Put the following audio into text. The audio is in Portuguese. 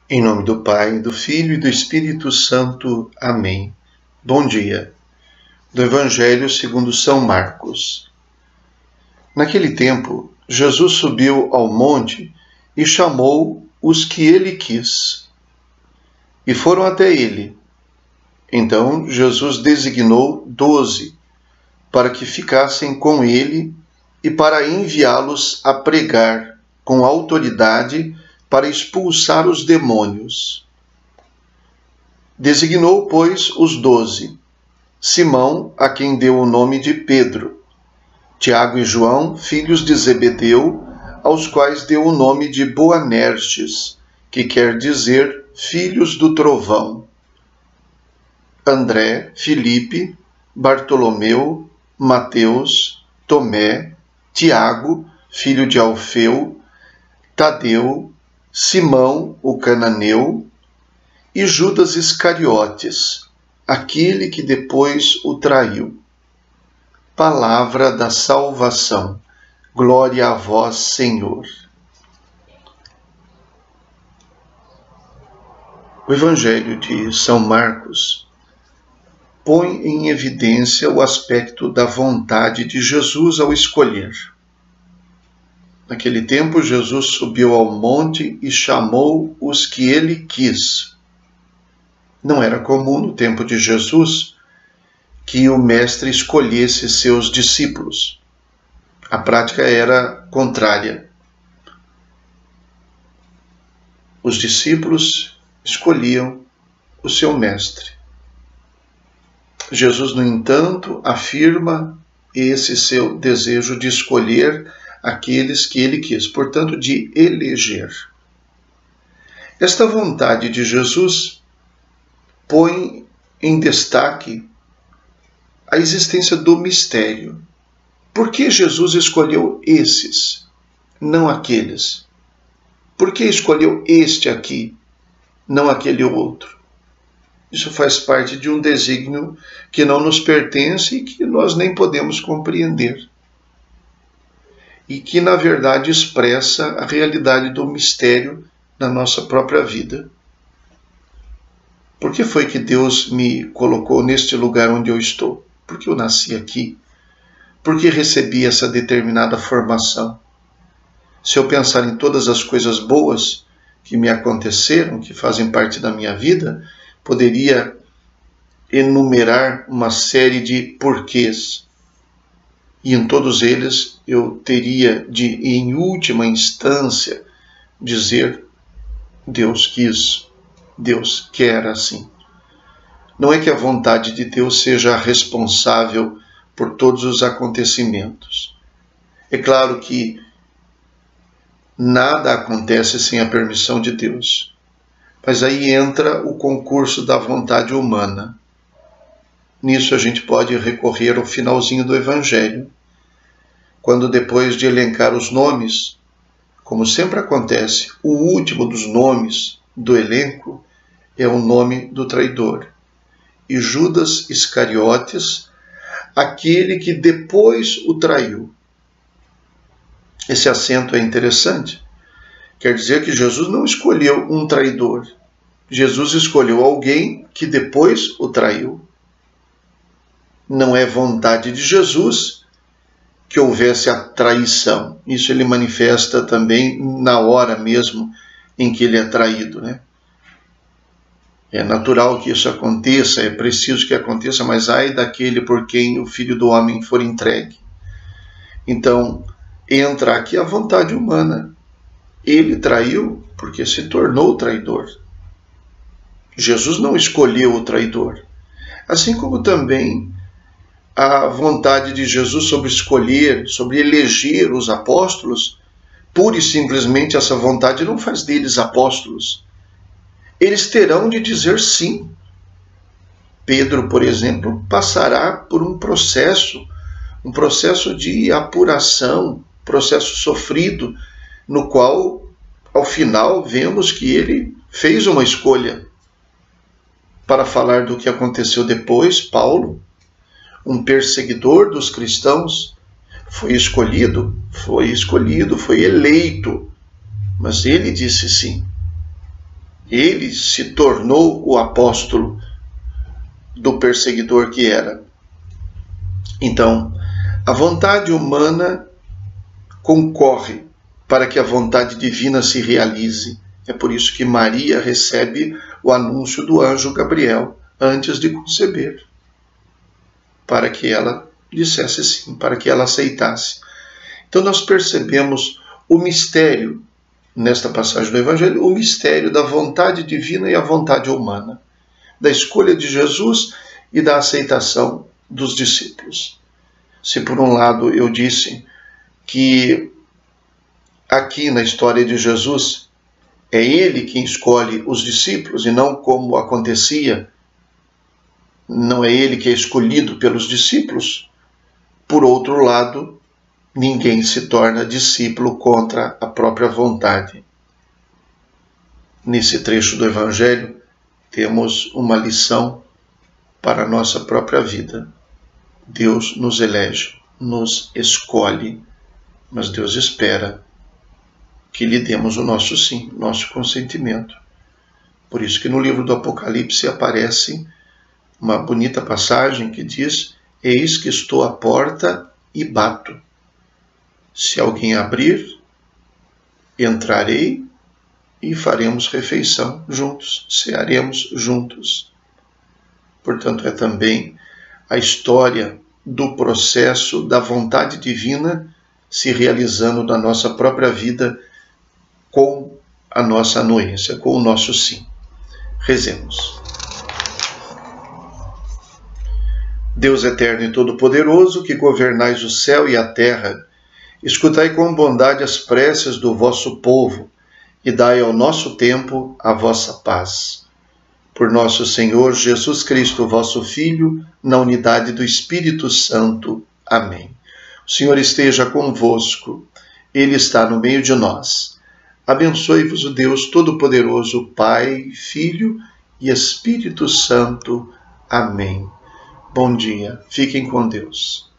Em nome do Pai, do Filho e do Espírito Santo. Amém. Bom dia. Do Evangelho segundo São Marcos. Naquele tempo, Jesus subiu ao monte e chamou os que ele quis. E foram até ele. Então Jesus designou 12 para que ficassem com ele e para enviá-los a pregar com autoridade para expulsar os demônios. Designou, pois, os 12, Simão, a quem deu o nome de Pedro, Tiago e João, filhos de Zebedeu, aos quais deu o nome de Boanerges, que quer dizer filhos do trovão, André, Filipe, Bartolomeu, Mateus, Tomé, Tiago, filho de Alfeu, Tadeu, Simão, o cananeu, e Judas Iscariotes, aquele que depois o traiu. Palavra da salvação. Glória a vós, Senhor. O Evangelho de São Marcos põe em evidência o aspecto da vontade de Jesus ao escolher. Naquele tempo, Jesus subiu ao monte e chamou os que ele quis. Não era comum no tempo de Jesus que o mestre escolhesse seus discípulos. A prática era contrária. Os discípulos escolhiam o seu mestre. Jesus, no entanto, afirma esse seu desejo de escolher aqueles que ele quis, portanto, de eleger. Esta vontade de Jesus põe em destaque a existência do mistério. Por que Jesus escolheu esses, não aqueles? Por que escolheu este aqui, não aquele outro? Isso faz parte de um desígnio que não nos pertence e que nós nem podemos compreender. E que, na verdade, expressa a realidade do mistério na nossa própria vida. Por que foi que Deus me colocou neste lugar onde eu estou? Por que eu nasci aqui? Por que recebi essa determinada formação? Se eu pensar em todas as coisas boas que me aconteceram, que fazem parte da minha vida, poderia enumerar uma série de porquês. E em todos eles eu teria de, em última instância, dizer: Deus quis, Deus quer assim. Não é que a vontade de Deus seja responsável por todos os acontecimentos. É claro que nada acontece sem a permissão de Deus. Mas aí entra o concurso da vontade humana. Nisso a gente pode recorrer ao finalzinho do Evangelho, quando depois de elencar os nomes, como sempre acontece, o último dos nomes do elenco é o nome do traidor. E Judas Iscariotes, aquele que depois o traiu. Esse acento é interessante. Quer dizer que Jesus não escolheu um traidor. Jesus escolheu alguém que depois o traiu. Não é vontade de Jesus que houvesse a traição. Isso ele manifesta também na hora mesmo em que ele é traído, né? É natural que isso aconteça, é preciso que aconteça, mas ai daquele por quem o Filho do Homem for entregue. Então, entra aqui a vontade humana. Ele traiu porque se tornou traidor. Jesus não escolheu o traidor. Assim como também a vontade de Jesus sobre escolher, sobre eleger os apóstolos, pura e simplesmente essa vontade não faz deles apóstolos. Eles terão de dizer sim. Pedro, por exemplo, passará por um processo de apuração, processo sofrido, no qual, ao final, vemos que ele fez uma escolha. Para falar do que aconteceu depois, Paulo, um perseguidor dos cristãos, foi escolhido, foi eleito, mas ele disse sim. Ele se tornou o apóstolo do perseguidor que era. Então, a vontade humana concorre para que a vontade divina se realize. É por isso que Maria recebe o anúncio do anjo Gabriel antes de conceber, para que ela dissesse sim, para que ela aceitasse. Então nós percebemos o mistério, nesta passagem do Evangelho, o mistério da vontade divina e a vontade humana, da escolha de Jesus e da aceitação dos discípulos. Se por um lado eu disse que aqui na história de Jesus é ele quem escolhe os discípulos e não como acontecia, não é ele que é escolhido pelos discípulos. Por outro lado, ninguém se torna discípulo contra a própria vontade. Nesse trecho do Evangelho, temos uma lição para a nossa própria vida. Deus nos elege, nos escolhe, mas Deus espera que lhe demos o nosso sim, nosso consentimento. Por isso que no livro do Apocalipse aparece uma bonita passagem que diz: eis que estou à porta e bato. Se alguém abrir, entrarei e faremos refeição juntos, cearemos juntos. Portanto, é também a história do processo da vontade divina se realizando na nossa própria vida com a nossa anuência, com o nosso sim. Rezemos. Deus eterno e todo-poderoso, que governais o céu e a terra, escutai com bondade as preces do vosso povo e dai ao nosso tempo a vossa paz. Por nosso Senhor Jesus Cristo, vosso Filho, na unidade do Espírito Santo. Amém. O Senhor esteja convosco, Ele está no meio de nós. Abençoe-vos o Deus Todo-Poderoso, Pai, Filho e Espírito Santo. Amém. Bom dia, fiquem com Deus.